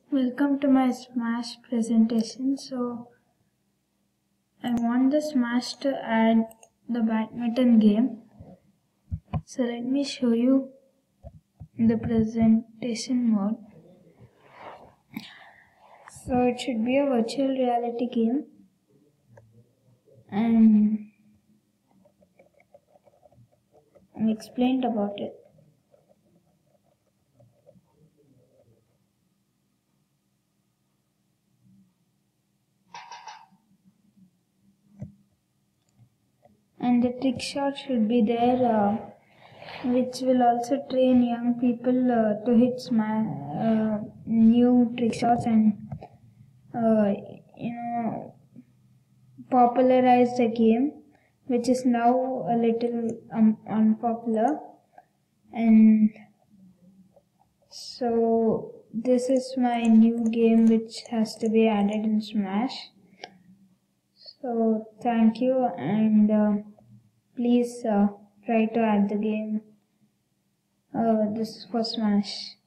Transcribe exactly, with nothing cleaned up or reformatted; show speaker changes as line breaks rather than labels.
Welcome to my Smaash presentation. So I want the Smaash to add the badminton game. So let me show you the presentation mode. So it should be a virtual reality game, and I explained about it. And the trick shot should be there, uh, which will also train young people uh, to hit sma- uh, new trick shots and uh, you know popularize the game, which is now a little um, unpopular. And so this is my new game which has to be added in Smaash. So thank you, and uh, please uh, try to add the game. Uh, this is for Smaash.